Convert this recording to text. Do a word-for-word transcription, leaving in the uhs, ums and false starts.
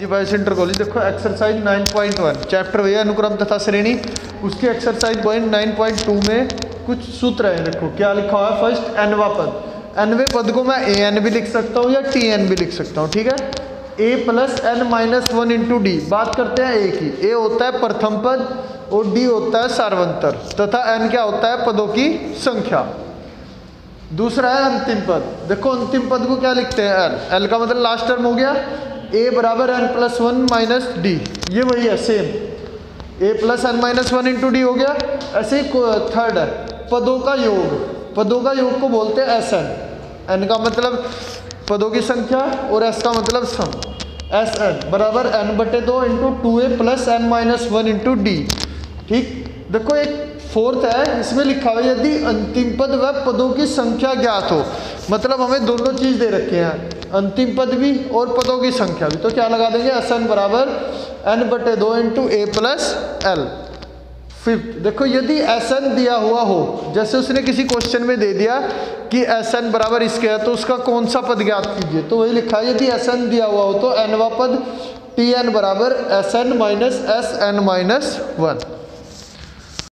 जी बाय centre college. देखो exercise nine point one chapter वही अनुक्रम तथा श्रेणी, उसकी exercise point nine point two में कुछ सूत्र है। देखो क्या लिखा हुआ है, फर्स्ट एनवा पद, एनवे पद को मैं ए एन भी लिख सकता हूँ या टी एन भी लिख सकता हूँ, ठीक है। A plus N minus one into D, बात करते हैं ए की। ए होता है प्रथम पद और डी होता है सार्वंतर, तथा एन क्या होता है, पदों की संख्या। दूसरा है अंतिम पद। देखो अंतिम पद को क्या लिखते हैं, एल। एल का मतलब लास्ट टर्म हो गया, ए बराबर N plus one minus D, ये वही है same, A plus N minus one into D हो गया। ऐसे ही थर्ड है पदों का योग, पदों का योग को बोलते हैं एस एन। एन का मतलब पदों की संख्या और एस का मतलब सम। एस एन बराबर एन बटे दो into two A plus N minus one into D, ठीक। देखो एक फोर्थ है, इसमें लिखा हुआ है यदि अंतिम पद व पदों की संख्या ज्ञात हो, मतलब हमें दोनों चीज दे रखे हैं, अंतिम पद भी और पदों की संख्या भी। तो क्या लगा देंगे, एस एन बराबर एन बटे दो into A plus L. Fifth देखो यदि एस एन दिया हुआ हो, जैसे उसने किसी क्वेश्चन में दे दिया कि एस एन बराबर इसके है, तो उसका कौन सा पद ज्ञात कीजिए, तो वही लिखा है यदि एस एन दिया हुआ हो तो एनवा पद टी एन बराबर S N minus S N minus one.